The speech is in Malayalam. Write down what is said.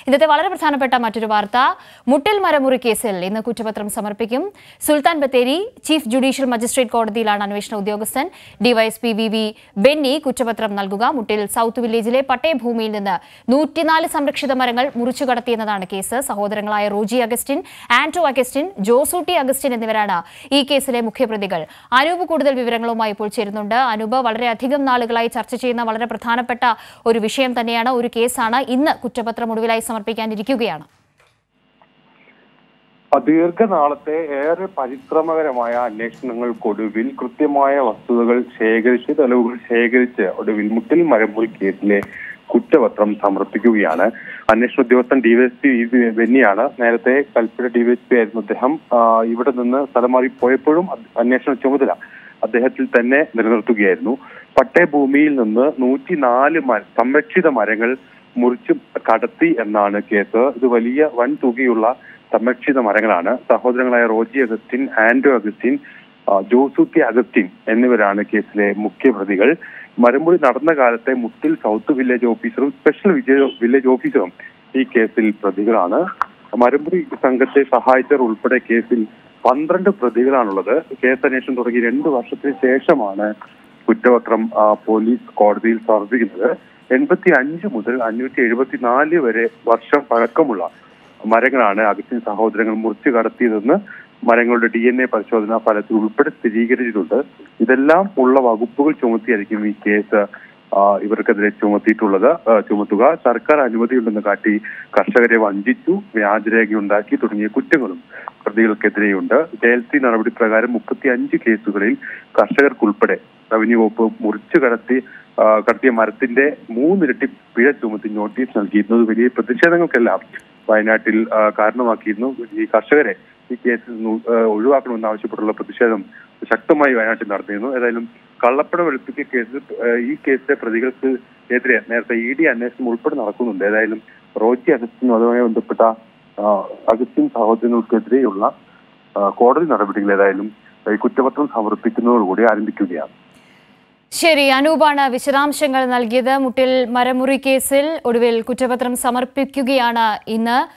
ഇന്നത്തെ വളരെ പ്രധാനപ്പെട്ട മറ്റൊരു വാർത്ത മുട്ടിൽ മരമുറി കേസിൽ ഇന്ന് കുറ്റപത്രം സമർപ്പിക്കും. Sultan Bathery chief judicial magistrate കോടതിയിലാണ് അന്വേഷണ ഉദ്യോഗസ്ഥൻ ഡിവൈഎസ്പി വി ബെന്നി കുറ്റപത്രം നൽകുക. മുട്ടിൽ സൗത്ത് വില്ലേജിലെ പട്ടയഭൂമിയിൽ നിന്ന് 104 സംരക്ഷിത മരങ്ങൾ മുറിച്ചു കടത്തിയെന്നതാണ് കേസ്. സഹോദരങ്ങളായ റോജി അഗസ്റ്റിൻ, ആന്റോ അഗസ്റ്റിൻ, ജോസൂട്ടി അഗസ്റ്റിൻ എന്നിവരാണ് ഈ കേസിലെ മുഖ്യപ്രതികൾ. അനൂപ് കൂടുതൽ വിവരങ്ങളുമായി ഇപ്പോൾ ചേരുന്നുണ്ട്. അനൂപ്, വളരെയധികം നാളുകളായി ചർച്ച ചെയ്യുന്ന വളരെ പ്രധാനപ്പെട്ട ഒരു വിഷയം തന്നെയാണ്, ഒരു കേസാണ്. ഇന്ന് കുറ്റപത്രം ഒടുവിലായി സമർപ്പിക്കാനിരിക്കുകയാണ്. ദീർഘനാളത്തെ ഏറെ പരിശ്രമകരമായ അന്വേഷണങ്ങൾക്കൊടുവിൽ കൃത്യമായ വസ്തുതകൾ ശേഖരിച്ച് തെളിവുകൾ ശേഖരിച്ച് ഒടുവിൽ മുട്ടിൽ മരമുറി കേസിലെ കുറ്റപത്രം സമർപ്പിക്കുകയാണ്. അന്വേഷണ ഉദ്യോഗസ്ഥൻ ഡിവൈഎസ്പി ബെന്നിയാണ്. നേരത്തെ കൽപ്പറ്റ ഡിവൈഎസ്പി ആയിരുന്നു അദ്ദേഹം. ഇവിടെ നിന്ന് സ്ഥലം മാറി പോയപ്പോഴും അന്വേഷണ ചുമതല അദ്ദേഹത്തിൽ തന്നെ നിലനിർത്തുകയായിരുന്നു. പട്ടയഭൂമിയിൽ നിന്ന് 104 സംരക്ഷിത മരങ്ങൾ മുറിച്ചു കടത്തി എന്നാണ് കേസ്. ഇത് വലിയ വൻ തുകയുള്ള സംരക്ഷിത മരങ്ങളാണ്. സഹോദരങ്ങളായ റോജി അഗസ്റ്റിൻ, ആന്റോ അഗസ്റ്റിൻ, ജോസൂട്ടി അഗസ്റ്റിൻ എന്നിവരാണ് കേസിലെ മുഖ്യപ്രതികൾ. മരമുറി നടന്ന കാലത്തെ മുട്ടിൽ സൗത്ത് വില്ലേജ് ഓഫീസറും സ്പെഷ്യൽ വില്ലേജ് ഓഫീസറും ഈ കേസിൽ പ്രതികളാണ്. മരമുറി സംഘത്തെ സഹായിച്ചവർ ഉൾപ്പെടെ കേസിൽ 12 പ്രതികളാണുള്ളത്. കേസ് അന്വേഷണം തുടങ്ങി 2 വർഷത്തിന് ശേഷമാണ് കുറ്റപത്രം പോലീസ് കോടതിയിൽ സമർപ്പിക്കുന്നത്. 85 മുതൽ 574 വരെ വർഷം പഴക്കമുള്ള മരങ്ങളാണ് അഗസ്റ്റിൻ സഹോദരങ്ങൾ മുറിച്ചു കടത്തിയതെന്ന് മരങ്ങളുടെ DNA പരിശോധനാ ഫലത്തിൽ ഉൾപ്പെടെ സ്ഥിരീകരിച്ചിട്ടുണ്ട്. ഇതെല്ലാം ഉള്ള വകുപ്പുകൾ ചുമത്തിയായിരിക്കും ഈ കേസ് ഇവർക്കെതിരെ ചുമത്തുക. സർക്കാർ അനുമതിയുണ്ടെന്ന് കാട്ടി കർഷകരെ വഞ്ചിച്ചു, വ്യാജരേഖയുണ്ടാക്കി തുടങ്ങിയ കുറ്റങ്ങളും പ്രതികൾക്കെതിരെയുണ്ട്. KLC നടപടി പ്രകാരം 35 കേസുകളിൽ കർഷകർക്കുൾപ്പെടെ റവന്യൂ വകുപ്പ് മുറിച്ചു കടത്തിയ മരത്തിന്റെ 3 ഇരട്ടി പിഴ ചുമത്തി നോട്ടീസ് നൽകിയിരുന്നത് വലിയ പ്രതിഷേധങ്ങൾക്കെല്ലാം വയനാട്ടിൽ കാരണമാക്കിയിരുന്നു. ഈ കർഷകരെ ഈ കേസിൽ ഒഴിവാക്കണമെന്ന് ആവശ്യപ്പെട്ടുള്ള പ്രതിഷേധം ശക്തമായി വയനാട്ടിൽ നടത്തിയിരുന്നു. ഏതായാലും കള്ളപ്പണം വെളുപ്പിക്കൽ കേസിൽ ഈ കേസിലെ പ്രതികൾക്ക് എതിരെ നേരത്തെ ED അന്വേഷണം ഉൾപ്പെടെ നടക്കുന്നുണ്ട്. ഏതായാലും റോജി അഗസ്റ്റിനും അതുമായി ബന്ധപ്പെട്ട അഗസ്റ്റിൻ സഹോദരങ്ങൾക്കെതിരെയുള്ള കോടതി നടപടികൾ ഏതായാലും ഈ കുറ്റപത്രം സമർപ്പിക്കുന്നതോടുകൂടി ആരംഭിക്കുകയാണ്. ശരി, അനൂപാണ് വിശദാംശങ്ങൾ നൽകിയത്. മുട്ടിൽ മരമുറി കേസിൽ ഒടുവിൽ കുറ്റപത്രം സമർപ്പിക്കുകയാണ് ഇന്ന്.